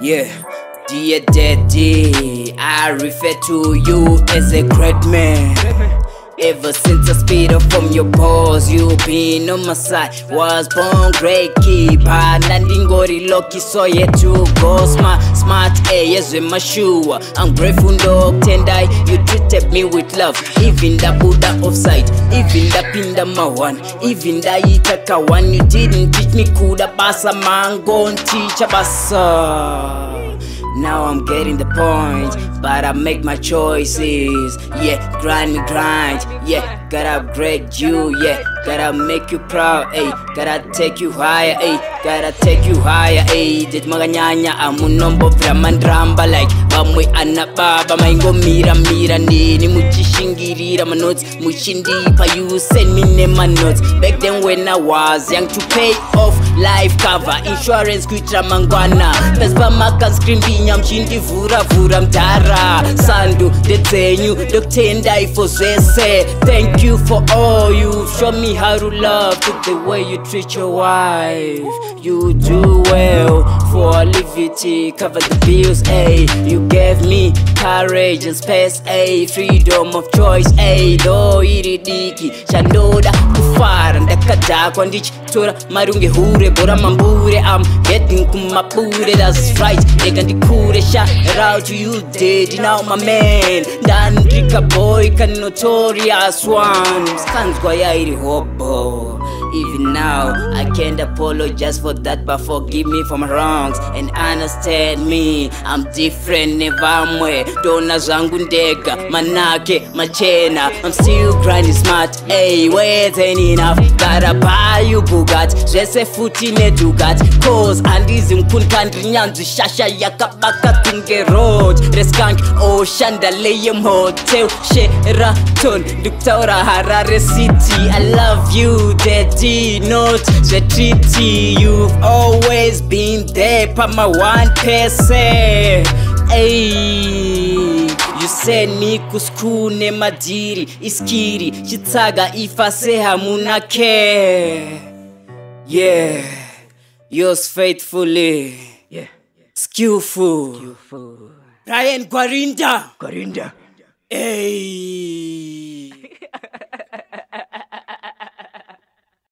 Yeah, dear daddy, I refer to you as a great man. Ever since I spit up from your balls, you been on my side. Was born great keeper, nandingori lucky, so yet to go smart, yes with my shoe. I'm grateful, dog, tender. You treated me with love, even the Buddha offside, even the Pinda Mawan, even the Itaka one. You didn't teach me kuda basa man, go and teach a basa. Now I'm getting the point, but I make my choices. Yeah, grind, yeah, gotta upgrade you. Yeah, gotta make you proud. Ay, gotta take you higher. Ay, gotta take you higher. Ay, did maganyanya amunombo vramandramba like bamwe anababa maingo mira nini muchishingirira my notes muchindipa. You send me name my notes back then when I was young to pay off life cover insurance kuitra mangwana pespa makan screen binya mchindi vura mdara sandu detsenyu doktenda ifozese. Thank you for all you've shown me how to love. Took the way you treat your wife, you do well for liberty, cover the bills. Ay, you gave me courage and space. Ay, freedom of choice. Ay, though iridiki chandoda kufara ndakada kwa ndichi tora marunge hure bora mambure. I'm getting kumapure, that's right. They can decode shout out to you, daddy. Now my man, Dandrika boy, can notorious one. Scans kwa yairi hobo. Even now, I can't apologize for that, but forgive me for my wrongs and understand me. I'm different, nevamwe. Dona zangu ndega, manake, machena. I'm still grinding smart, ayy, waiting enough. Gotta buy you Bugatti, zwese futi ne Dugat. Cause andizi mkunkandri nyanzu shasha yakabaka tunge road. Reskank, Oshanda, Layem Hotel, Sheraton, Duktaura, Harare City. I love you, daddy, not the treaty. You've always been there, pa my one person. Ayy, you send me kuskune madiri, iskiri, chitaga ifase hamuna care. Yeah, yours faithfully. Yeah, Skil4ul. Skil4ul. Brian Gwarinda. Gwarinda. Ayy.